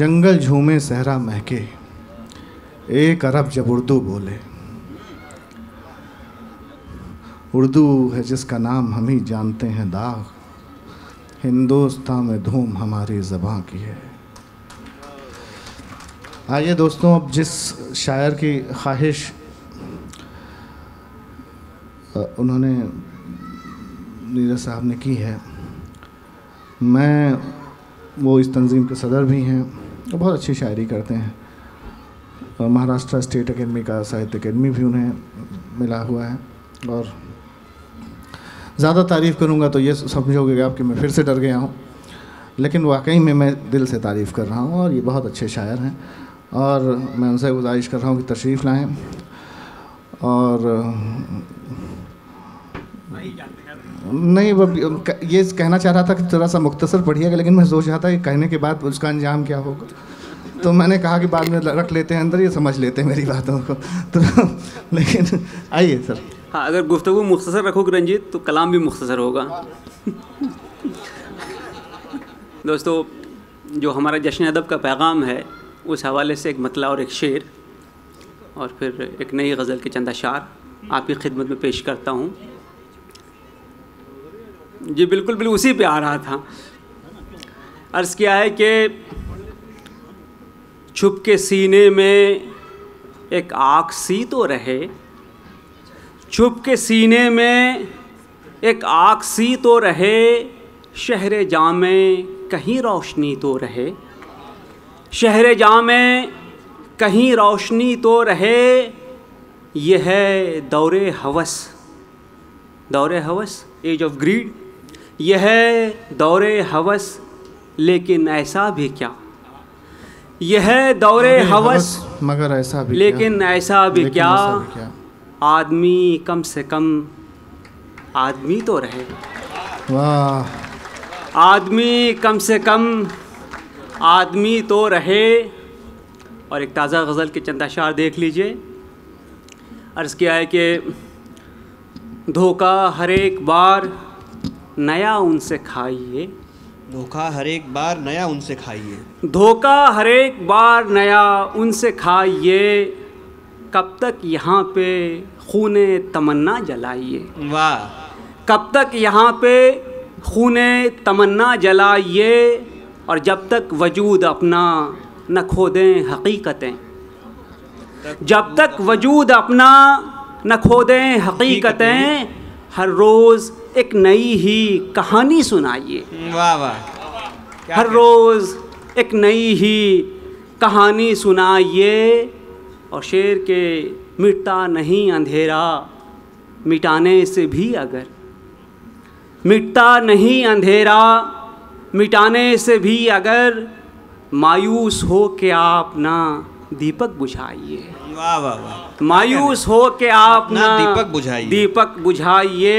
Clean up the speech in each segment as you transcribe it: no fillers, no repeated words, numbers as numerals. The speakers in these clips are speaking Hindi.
जंगल झूमे सहरा महके, एक अरब जब उर्दू बोले। उर्दू है जिसका नाम हम ही जानते हैं दाग, हिंदुस्तान में धूम हमारी ज़बां की है। आइए दोस्तों, अब जिस शायर की ख्वाहिश उन्होंने नीरज साहब ने की है, मैं वो इस तंजीम के सदर भी हैं और बहुत अच्छी शायरी करते हैं और महाराष्ट्र स्टेट अकेडमी का साहित्य अकेडमी भी उन्हें मिला हुआ है। और ज़्यादा तारीफ़ करूँगा तो ये समझोगे आप कि मैं फिर से डर गया हूँ, लेकिन वाकई में मैं दिल से तारीफ़ कर रहा हूँ और ये बहुत अच्छे शायर हैं और मैं उनसे गुजारिश कर रहा हूँ कि तशरीफ़ लाएँ। और नहीं, वो ये कहना चाह रहा था कि थोड़ा सा मुख्तसर पढ़िएगा, लेकिन मैं सोच रहा था कि कहने के बाद उसका अंजाम क्या होगा, तो मैंने कहा कि बाद में रख लेते हैं अंदर, ये समझ लेते हैं मेरी बातों को। तो लेकिन आइए सर। हाँ, अगर गुफ्तगू मुख्तसर रखोगे रंजीत तो कलाम भी मुख्तसर होगा। दोस्तों, जो हमारा जश्न अदब का पैगाम है उस हवाले से एक मतला और एक शेर और फिर एक नई गज़ल के चंद अशार आपकी खिदमत में पेश करता हूँ। जी बिल्कुल उसी पे आ रहा था। अर्ज़ किया है कि छुप के सीने में एक आग सी तो रहे, छुप के सीने में एक आग सी तो रहे, शहर जामे कहीं रोशनी तो रहे, शहर जामे कहीं रोशनी तो रहे। यह है दौरे हवस, दौरे हवस, एज ऑफ ग्रीड। यह है दौरे हवस, लेकिन ऐसा भी क्या, यह है दौरे हवस मगर ऐसा भी लेकिन क्या, ऐसा भी लेकिन क्या, ऐसा भी क्या, आदमी कम से कम आदमी तो रहे। वाह, आदमी कम से कम आदमी तो रहे। और एक ताज़ा गज़ल के चंद अशार देख लीजिए। अर्ज़ किया है कि धोखा हर एक बार नया उनसे खाइए, धोखा हर एक बार नया उनसे खाइए, धोखा हर एक बार नया उनसे खाइए, कब तक यहाँ पे खूने तमन्ना जलाइए। वाह, कब तक यहाँ पे खूने तमन्ना जलाइए, और जब तक वजूद अपना न खो दें हकीकतें, जब तक वजूद अपना न खो दें हकीकतें, हर रोज़ एक नई ही कहानी सुनाइए। वाह वाह, हर रोज़ एक नई ही कहानी सुनाइए। और शेर के मिटता नहीं अंधेरा मिटाने से भी, अगर मिटता नहीं अंधेरा मिटाने से भी अगर, मायूस हो के आप ना दीपक बुझाइए। वाह वाह वाह, मायूस हो के आप ना दीपक बुझाइए,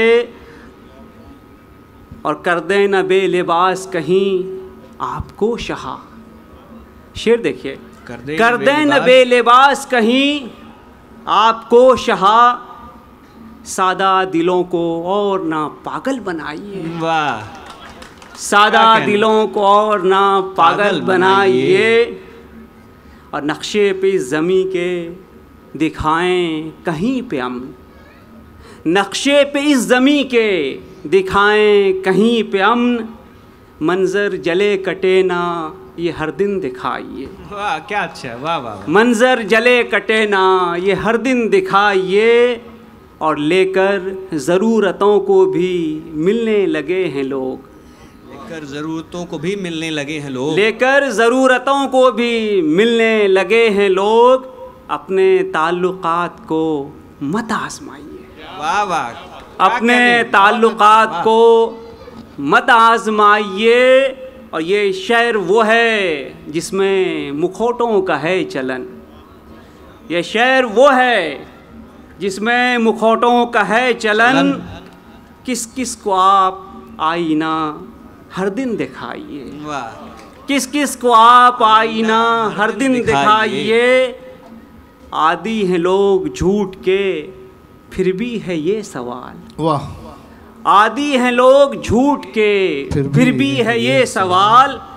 और कर दें न बेलिबास कहीं आपको शहा। शेर देखिए, कर दें न बेलिबास कहीं आपको शहा, सादा दिलों को और ना पागल बनाइए। वाह, सादा दिलों को और ना पागल बनाइए, और नक्शे पे इस ज़मी के दिखाएं कहीं पे अमन, नक्शे पे इस ज़मी के दिखाएं कहीं पे अमन, मंज़र जले कटे ना ये हर दिन दिखाइए। वाह क्या अच्छा है, वाह वाह, मंज़र जले कटे ना ये हर दिन दिखाइए, और लेकर ज़रूरतों को भी मिलने लगे हैं लोग, लेकर ज़रूरतों को भी मिलने लगे हैं लोग, लेकर ज़रूरतों को भी मिलने लगे हैं लोग, अपने ताल्लुकात को मत आज़माइए। वाह वाह, अपने ताल्लुकात को मत आज़माइए। और ये शेर वो है जिसमें मुखौटों का है चलन, ये शेर वो है जिसमें मुखौटों का है चलन, किस किस को आप आईना हर दिन दिखाइए। वाह, किस किस को आप आईना हर दिन दिखाइए, आदी हैं लोग झूठ के फिर भी है ये सवाल। वाह, आदी हैं लोग झूठ के फिर भी है ये सवाल,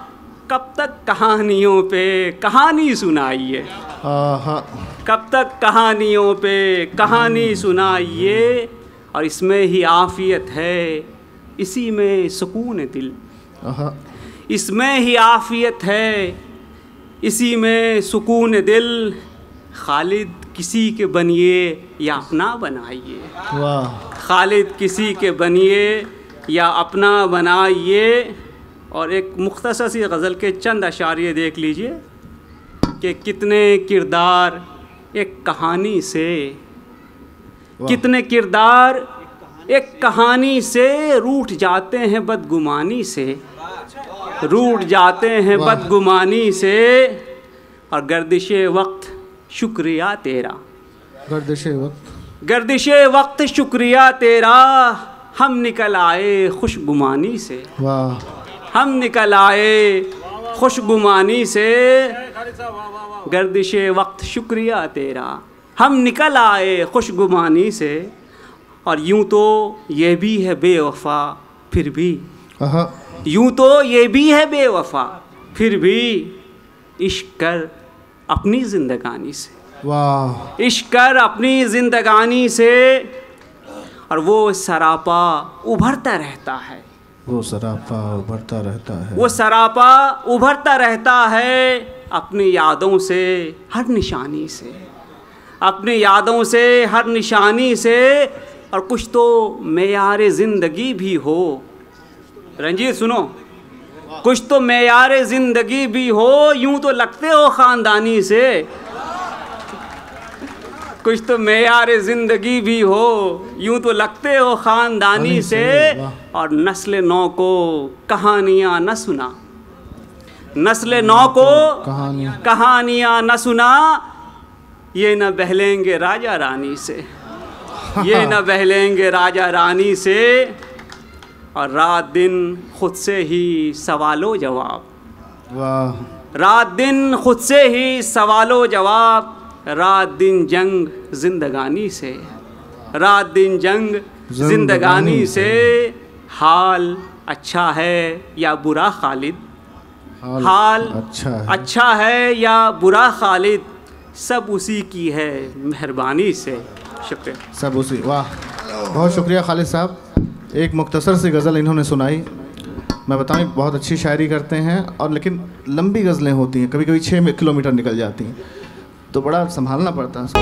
कब तक कहानियों पे कहानी सुनाइए, कब तक कहानियों पे कहानी सुनाइए, और इसमें ही आफियत है, इसी में सुकून दिल, इसमें ही आफियत है, इसी में सुकून दिल। खालिद किसी के बनिए या अपना बनाइए, खालिद किसी के बनिए या अपना बनाइए। और एक मुख्तसर सी गज़ल के चंद अशारिये देख लीजिए कि कितने किरदार एक कहानी से, कितने किरदार एक कहानी से रूठ जाते हैं बदगुमानी से, रूठ जाते हैं बदगुमानी से। और गर्दिशे वक्त शुक्रिया तेरा, गर्दिशे वक्त, गर्दिशे वक्त शुक्रिया तेरा, हम निकल आए खुशगुमानी से, हम निकल आए खुशगुमानी से। गर्दिशे वक्त शुक्रिया तेरा, हम निकल आए खुशगुमानी से। और यूं तो ये भी है बेवफा फिर भी, यूं तो ये भी है बेवफा फिर भी, इश्क कर अपनी जिंदगानी से, वाह, इश्क कर अपनी जिंदगानी से। और वो सरापा उभरता रहता है, वो सरापा उभरता रहता है, वो सरापा उभरता रहता है, अपनी यादों से हर निशानी से, अपनी यादों से हर निशानी से। और कुछ तो मेयारे ज़िंदगी भी हो, रंजीत सुनो, कुछ तो मेयारे ज़िंदगी भी हो, यूं तो लगते हो ख़ानदानी से, कुछ तो मेयारे ज़िंदगी भी हो, यूं तो लगते हो ख़ानदानी से। और नस्ल नौ को कहानियाँ न सुना, नस्ल नौ को कहानियाँ न सुना, ये न बहलेंगे राजा रानी से, ये न बहलेंगे राजा रानी से। और रात दिन खुद से ही सवालो जवाब, वाह, रात दिन खुद से ही सवालो जवाब, रात दिन जंग जिंदगानी से, रात दिन जंग जिंदगानी से। हाल अच्छा है या बुरा खालिद, हाल अच्छा है या बुरा खालिद, सब उसी की है मेहरबानी से। शुक्रिया, सब उसी, वाह, बहुत शुक्रिया खालिद साहब। एक मुख्तसर सी गज़ल इन्होंने सुनाई। मैं बताऊँ बहुत अच्छी शायरी करते हैं, और लेकिन लंबी गज़लें होती हैं, कभी कभी 6 किलोमीटर निकल जाती हैं, तो बड़ा संभालना पड़ता है।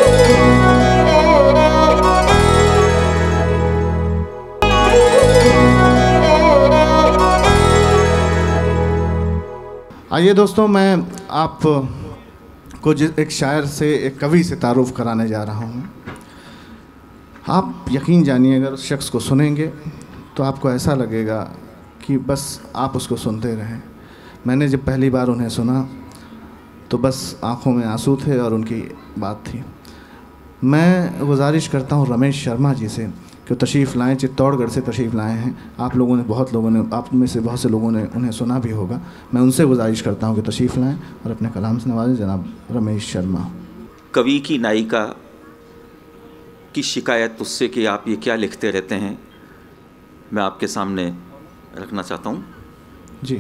आइए दोस्तों, मैं आप को एक शायर से, एक कवि से तारुफ़ कराने जा रहा हूँ। आप यकीन जानिए, अगर उस शख्स को सुनेंगे तो आपको ऐसा लगेगा कि बस आप उसको सुनते रहें। मैंने जब पहली बार उन्हें सुना तो बस आँखों में आंसू थे और उनकी बात थी। मैं गुजारिश करता हूँ रमेश शर्मा जी से कि तशरीफ़ लाएँ, चित्तौड़गढ़ से तशरीफ़ लाए हैं। आप लोगों ने, बहुत लोगों ने, आप में से बहुत से लोगों ने उन्हें सुना भी होगा। मैं उनसे गुजारिश करता हूँ कि तशरीफ़ लाएँ और अपने कलाम से नवाजें। जनाब रमेश शर्मा। कवि की नायिका की शिकायत उससे कि आप ये क्या लिखते रहते हैं, मैं आपके सामने रखना चाहता हूँ जी।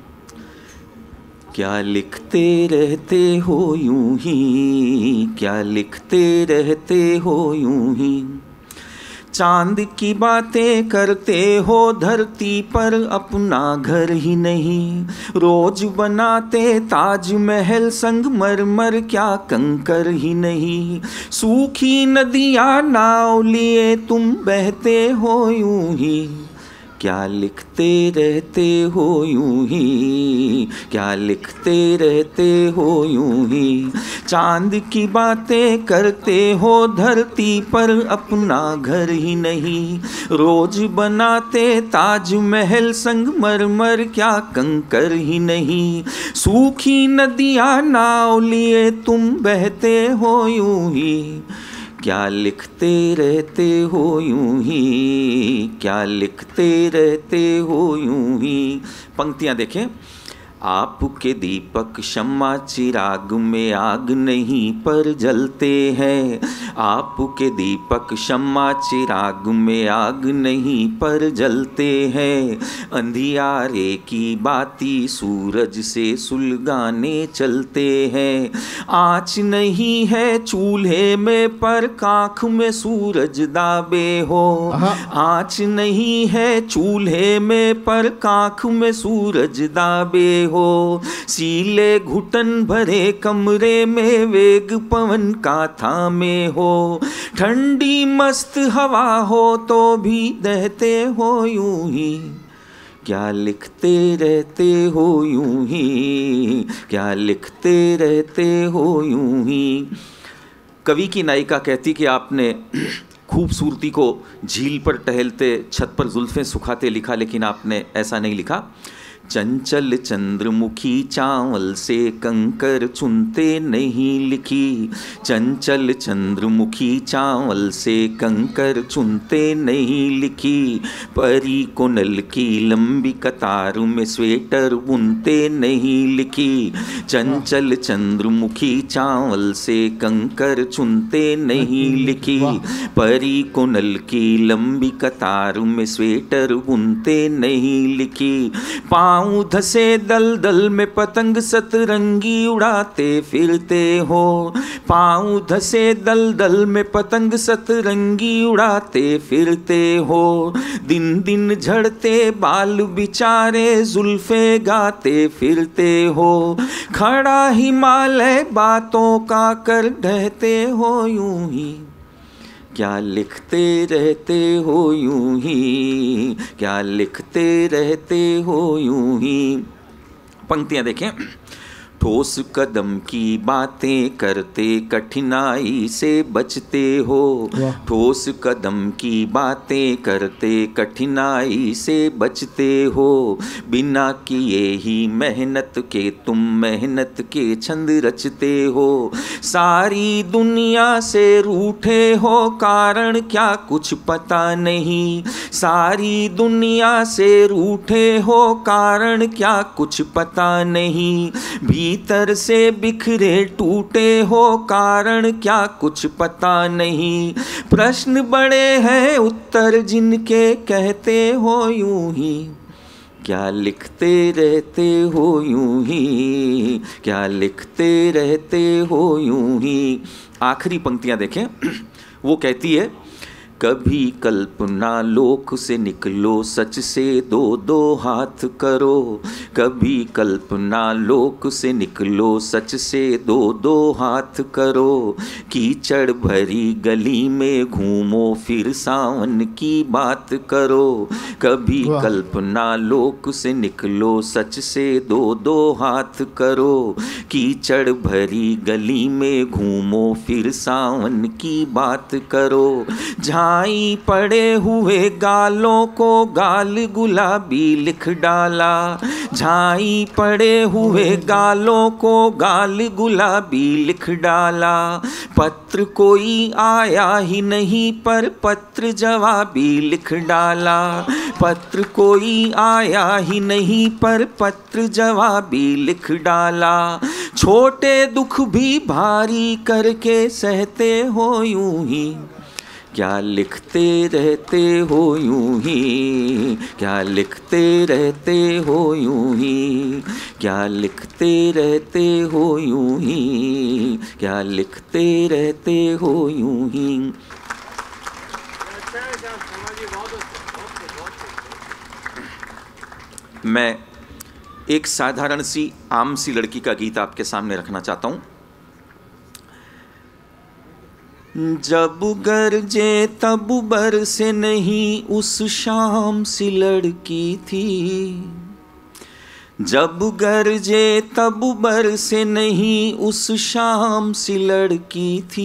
क्या लिखते रहते हो यूं ही, क्या लिखते रहते हो यूं ही, चांद की बातें करते हो, धरती पर अपना घर ही नहीं, रोज बनाते ताजमहल संगमरमर, क्या कंकर ही नहीं, सूखी नदियाँ नाव लिए तुम बहते हो यूं ही, क्या लिखते रहते हो यूं ही, क्या लिखते रहते हो यूं ही, चांद की बातें करते हो, धरती पर अपना घर ही नहीं, रोज बनाते ताजमहल संगमरमर, क्या कंकर ही नहीं, सूखी नदियाँ नाव लिए तुम बहते हो यूं ही, क्या लिखते रहते हो यूं ही, क्या लिखते रहते हो यूं ही। पंक्तियाँ देखें। आपके दीपक शम्मा चिराग में आग नहीं पर जलते हैं। आपके दीपक शम्मा चिराग में आग नहीं पर जलते हैं। अंधियारे की बाती सूरज से सुलगाने चलते हैं। आँच नहीं है चूल्हे में पर काख में सूरज दाबे हो। आँच नहीं है चूल्हे में पर काख में सूरज दाबे हो। सीले घुटन भरे कमरे में वेग पवन का थामे हो। ठंडी मस्त हवा हो तो भी दहते हो यूं ही। क्या लिखते रहते हो यूं ही, क्या लिखते रहते हो यूं ही। कवि की नायिका कहती कि आपने खूबसूरती को झील पर टहलते छत पर जुल्फें सुखाते लिखा, लेकिन आपने ऐसा नहीं लिखा। चंचल चंद्रमुखी चावल से कंकर चुनते नहीं लिखी। चंचल चंद्रमुखी चावल से कंकर चुनते नहीं लिखी। परी कोनल की लंबी कतार में स्वेटर बुनते नहीं लिखी। चंचल चंद्रमुखी चावल से कंकर चुनते नहीं लिखी। परी कोनल की लंबी कतार में स्वेटर बुनते नहीं लिखी। पाँव धसे दलदल में पतंग सतरंगी उड़ाते फिरते हो। पाँव धसे दलदल में पतंग सतरंगी उड़ाते फिरते हो। दिन दिन झड़ते बाल बिचारे जुल्फे गाते फिरते हो। खड़ा हिमालय बातों का कर ढहते हो यूं ही। क्या लिखते रहते हो यूं ही, क्या लिखते रहते हो यूं ही। पंक्तियां देखें। ठोस कदम की बातें करते कठिनाई से बचते हो। ठोस कदम की बातें करते कठिनाई से बचते हो। बिना किए ही मेहनत के तुम मेहनत के छंद रचते हो। सारी दुनिया से रूठे हो कारण क्या कुछ पता नहीं। सारी दुनिया से रूठे हो कारण क्या कुछ पता नहीं। भीतर से बिखरे टूटे हो कारण क्या कुछ पता नहीं। प्रश्न बड़े हैं उत्तर जिनके कहते हो यूं ही। क्या लिखते रहते हो यूं ही, क्या लिखते रहते हो यूं ही। आखिरी पंक्तियां देखें। वो कहती है, कभी कल्पना लोक से निकलो सच से दो दो हाथ करो। कभी कल्पना लोक से निकलो सच से दो दो हाथ करो। कीचड़ भरी गली में घूमो फिर सावन की बात करो। कभी कल्पना लोक से निकलो सच से दो दो हाथ करो। कीचड़ भरी गली में घूमो फिर सावन की बात करो। झाई पड़े हुए गालों को गाल गुलाबी लिख डाला। झाई पड़े हुए गालों को गाल गुलाबी लिख डाला। पत्र कोई आया ही नहीं पर पत्र जवाबी लिख डाला। पत्र कोई आया ही नहीं पर पत्र जवाबी लिख डाला। छोटे दुख भी भारी करके सहते हो यूं ही। क्या लिखते रहते हो यूं ही, क्या लिखते रहते हो यूं ही। क्या लिखते रहते हो यूं ही, क्या लिखते रहते हो यूं ही। मैं एक साधारण सी आम सी लड़की का गीत आपके सामने रखना चाहता हूँ। जब गरजे तब बरसे नहीं उस शाम सी लड़की थी। जब गरजे तब बरसे नहीं उस शाम सी लड़की थी।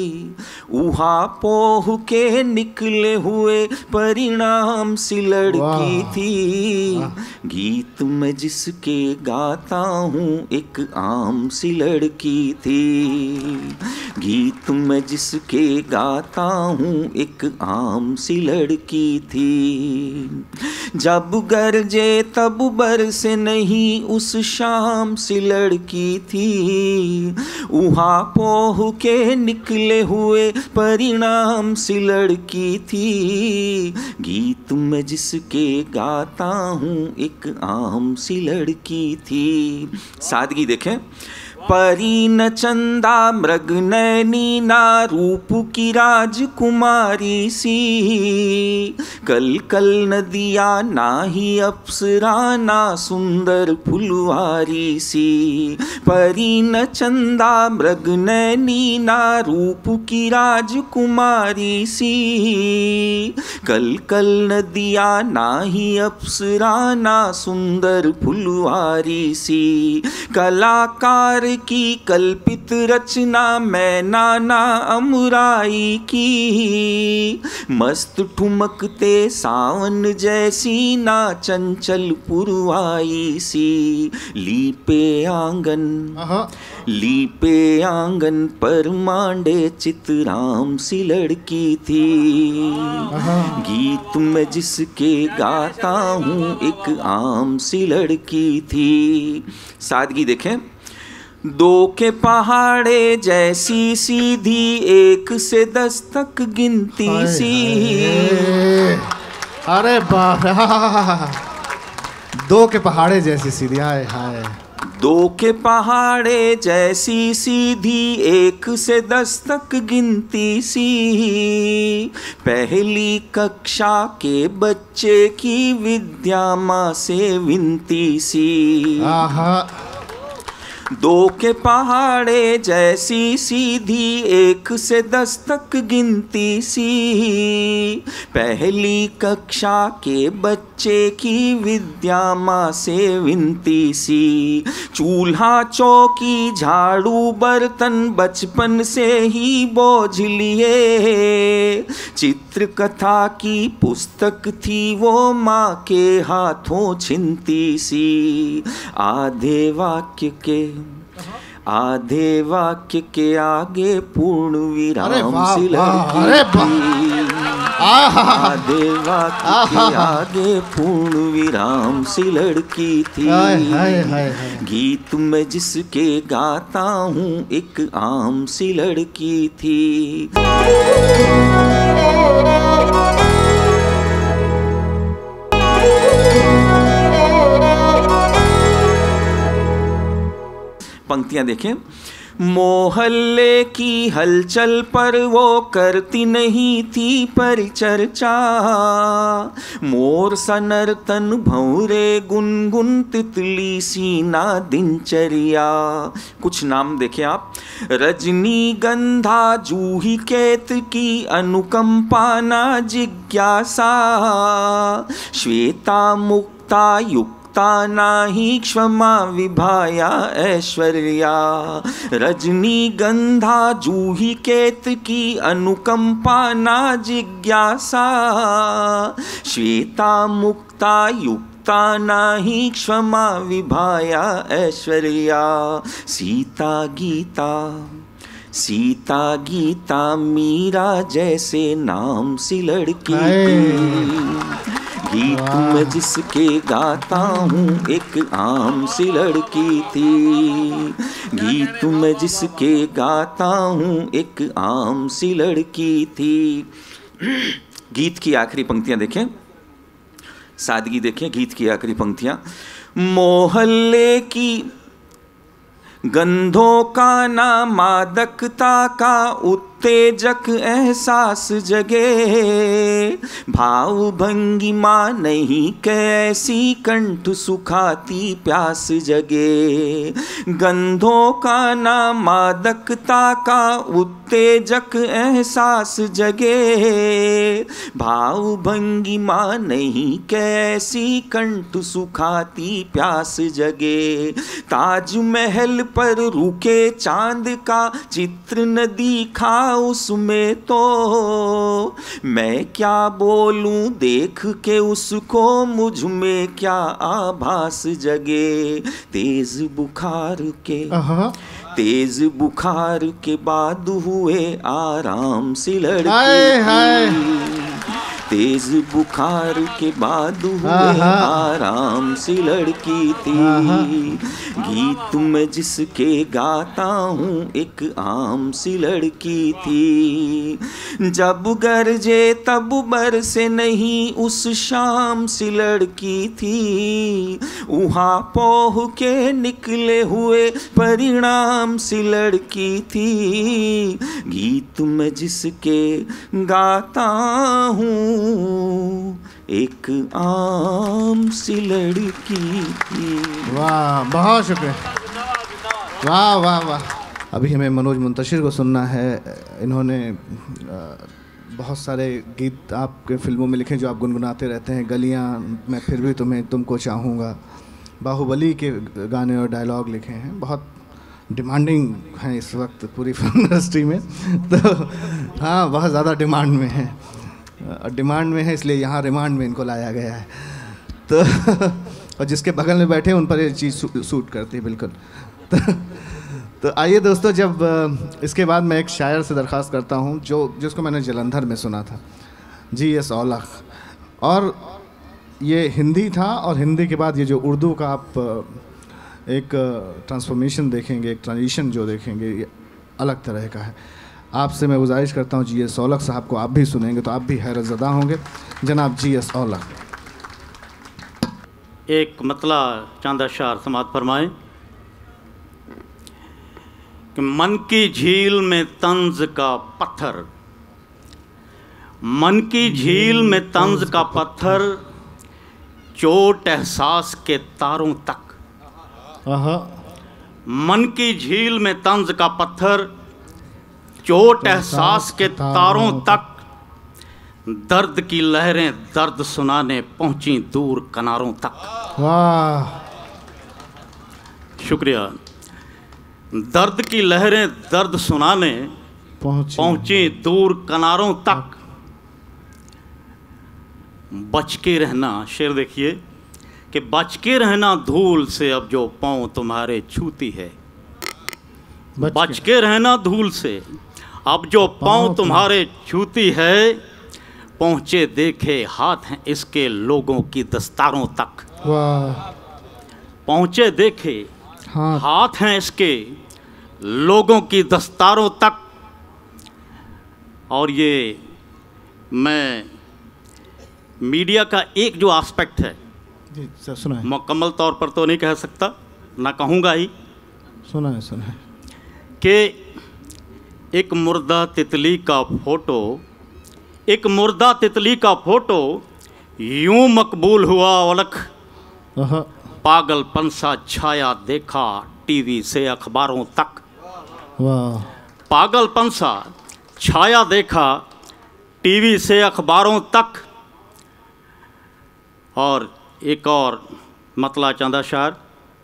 ऊहापोह के निकले हुए परिणाम सी लड़की थी। गीत में जिसके गाता हूँ एक आम सी लड़की थी। गीत में जिसके गाता हूँ एक आम सी लड़की थी। जब गरजे तब बरसे नहीं ही उस शाम सी लड़की थी, उहाँ पोह के निकले हुए परिणाम सी लड़की थी। गीत में जिसके गाता हूँ एक आम सी लड़की थी। सादगी देखें। परी न चंदा मृग नैनी ना रूप की राजकुमारी सी, कल कल नदिया ना ही अप्सरा ना सुंदर फुलवारी सी। परी न चंदा मृग नैनी ना रूप की राजकुमारी सी, कल कल नदिया ना ही अप्सरा ना सुंदर फुलवारी सी। कलाकार की कल्पित रचना मैं नाना अमुराई की, मस्त ठुमकते सावन जैसी ना चंचल पुरवाई सी। लीपे आंगन पर मांडे चितराम सी लड़की थी। गीत में जिसके गाता हूँ एक आम सी लड़की थी। सादगी देखें। दो के पहाड़े जैसी सीधी एक से 10 तक गिनती सी। अरे वाह, दो के पहाड़े जैसी सीधी, हाय हाय। दो के पहाड़े जैसी सीधी एक से 10 तक गिनती सी, पहली कक्षा के बच्चे की विद्या माँ से विनती सी। दो के पहाड़े जैसी सीधी एक से 10 तक गिनती सी, पहली कक्षा के बच्चे की विद्या माँ से विनती सी। चूल्हा चौकी झाड़ू बर्तन बचपन से ही बोझ लिए, चित्रकथा की पुस्तक थी वो माँ के हाथों छिनती सी। आधे वाक्य के आगे पूर्ण विराम सी लड़की। आधे वाक्य के आगे पूर्ण विराम सी लड़की थी। गीत में जिसके गाता हूँ एक आम सी लड़की थी। पंक्तियां देखें। मोहल्ले की हलचल पर वो करती नहीं थी परिचर्चा, मोर सा नर्तन भौरे गुनगुन तितली सीना दिनचर्या। कुछ नाम देखें आप। रजनी गंधा जूही केत की अनुकंपा ना जिज्ञासा, श्वेता मुक्ता युक्त नाही क्षमा विभाया ऐश्वर्या। रजनी गंधा जूही केत की अनुकंपा ना जिज्ञासा, श्वेता मुक्ता युक्ता नाही क्षमा विभाया ऐश्वर्या। सीता गीता मीरा जैसे नाम सी लड़की थी। गीत में जिसके गाता हूँ एक आम सी लड़की थी। गीत में जिसके गाता हूँ एक आम सी लड़की थी। गीत की आखिरी पंक्तियां देखें। सादगी देखें। गीत की आखिरी पंक्तियां। मोहल्ले की गंधों का ना मादकता का उत्तेजक एहसास जगे, भाव भंगिमा नहीं कैसी कंठ सुखाती प्यास जगे। गंधों का ना मादकता का उत्तेजक एहसास जगे, भाव भंगिमा नहीं कैसी कंठ सुखाती प्यास जगे। ताजमहल पर रुके चांद का चित्र न दिखा उसमें तो, मैं क्या बोलूं देख के उसको मुझ में क्या आभास जगे। तेज बुखार के बाद हुए आराम सी लड़की। तेज बुखार के बाद हुए आराम सी लड़की थी। गीत में जिसके गाता हूँ एक आम सी लड़की थी। जब गरजे तब बरसे नहीं उस शाम सी लड़की थी। वहाँ पोह के निकले हुए परिणाम सी लड़की थी। गीत में जिसके गाता हूँ एक आम सी लड़की थी। वाह, बहुत शुक्रिया। वाह वाह वाह। अभी हमें मनोज मुंतशिर को सुनना है। इन्होंने बहुत सारे गीत आपके फिल्मों में लिखे जो आप गुनगुनाते रहते हैं। गलियां, मैं फिर भी तुम्हें तुमको चाहूँगा, बाहुबली के गाने और डायलॉग लिखे हैं। बहुत डिमांडिंग हैं इस वक्त पूरी फिल्म इंडस्ट्री में। तो हाँ, बहुत ज़्यादा डिमांड में है। डिमांड में है इसलिए यहाँ रिमांड में इनको लाया गया है। तो और जिसके बगल में बैठे उन पर ये चीज़ सूट करती है बिल्कुल। तो आइए दोस्तों, जब इसके बाद मैं एक शायर से दरख्वास्त करता हूँ जिसको मैंने जलंधर में सुना था, JS औलख। और ये हिंदी था, और हिंदी के बाद ये जो उर्दू का आप एक ट्रांसफॉर्मेशन देखेंगे, एक ट्रांजिशन जो देखेंगे, ये अलग तरह का है। आपसे मैं गुजारिश करता हूँ JS औलख साहब को आप भी सुनेंगे तो आप भी हैरत ज़दा होंगे। जनाब JS औलख। एक मतला चंद अशार समात फरमाएं कि मन की झील में तंज का पत्थर, मन की झील में तंज का पत्थर, चोट एहसास के तारों तक। मन की झील में तंज का पत्थर, चोट एहसास के तारों तक, दर्द की लहरें दर्द सुनाने पहुंची दूर किनारों तक। वाह, शुक्रिया। दर्द की लहरें दर्द सुनाने पहुंची दूर किनारों तक। बच के रहना, शेर देखिए कि बच के रहना धूल से अब जो पाँव तुम्हारे छूती है। बच के रहना धूल से अब जो पाँव तुम्हारे छूती है। पहुँचे देखे हाथ हैं इसके लोगों की दस्तारों तक। वाह। पहुँचे देखे हाथ हैं इसके लोगों की दस्तारों तक। और ये मैं मीडिया का एक जो एस्पेक्ट है जी सर, सुना है। मुकम्मल तौर पर तो नहीं कह सकता, ना कहूँगा ही। सुना है कि एक मुर्दा तितली का फोटो, एक मुर्दा तितली का फोटो यूं मकबूल हुआ औलख। पागलपन सा छाया देखा टीवी से अखबारों तक। वाह। पागलपन सा छाया देखा टीवी से अखबारों तक। और एक और मतला चंदा शार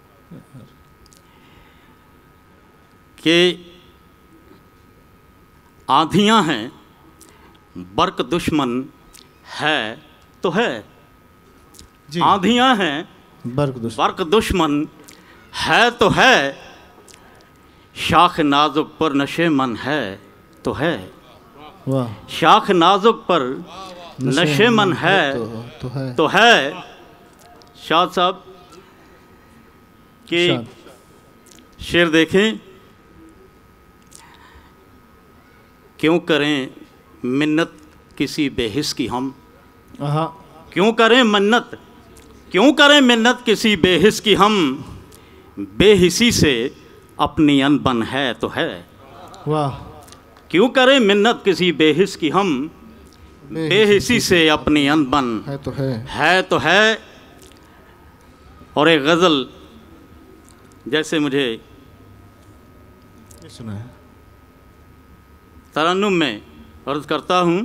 कि आंधियां हैं बर्क दुश्मन है तो है। आंधियां हैं बर्क दुश्मन है तो है। शाख नाजुक पर नशे मन है तो है। वाह। शाख नाजुक पर नशे मन है तो है। शाह साहब के शेर देखें। क्यों करें मिन्नत किसी बेहिस की हम। क्यों करें मिन्नत, क्यों करें मिन्नत किसी बेहिस की हम। बेहिसी से अपनी अनबन है तो है। वाह। क्यों करें मिन्नत किसी बेहिस की हम। बेहिसी से अपनी अनबन है तो है। और एक गज़ल जैसे मुझे सुना है, तरन्नुम में अर्ज़ करता हूँ।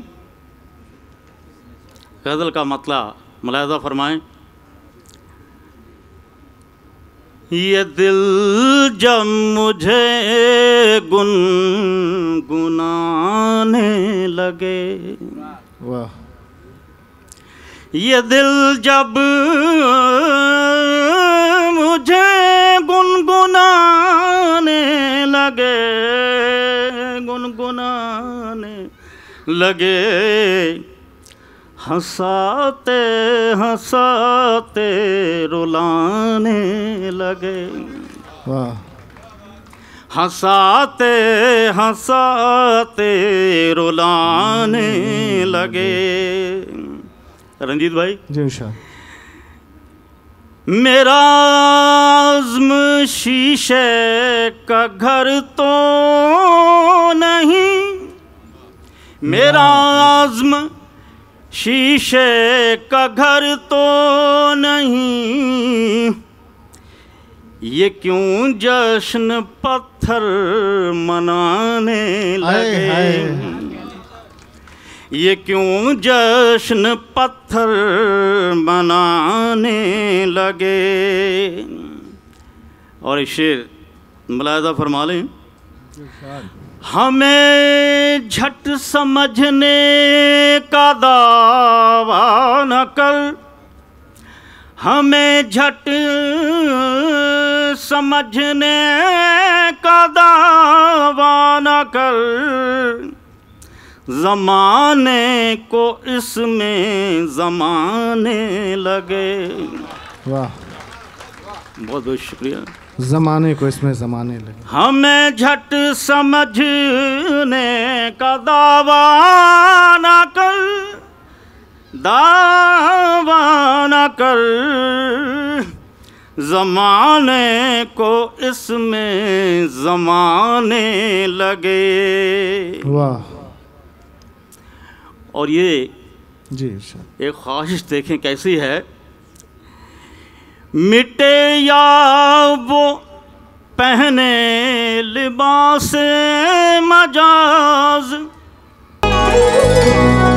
गज़ल का मतला मुलाहिज़ा फरमाएं। ये दिल जब मुझे गुनगुनाने लगे। वाह। ये दिल जब मुझे गुनगुनाने लगे, गुनगुनाने लगे। हंसाते हंसाते रुलाने लगे। वाह। हंसाते हंसाते रुलाने लगे। रंजीत भाई जी शाह। मेरा आज़्म शीशे का घर तो नहीं, मेरा आज़्म शीशे का घर तो नहीं, ये क्यों जश्न पत्थर मनाने लगे। ये क्यों जश्न पत्थर मनाने लगे। और एक शेर मुलाहिज़ा फरमा लें। हमें झट समझने का दावा न कर, हमें झट समझने का दावा न कर, ज़माने को इसमें ज़माने लगे। वाह, बहुत बहुत शुक्रिया। ज़माने को इसमें ज़माने लगे। हमें झट समझने का दावा न कर, दावा न कर, ज़माने को इसमें ज़माने लगे। वाह। और ये जी एक ख्वाहिश देखें कैसी है। मिटे या वो पहने लिबास मजाज,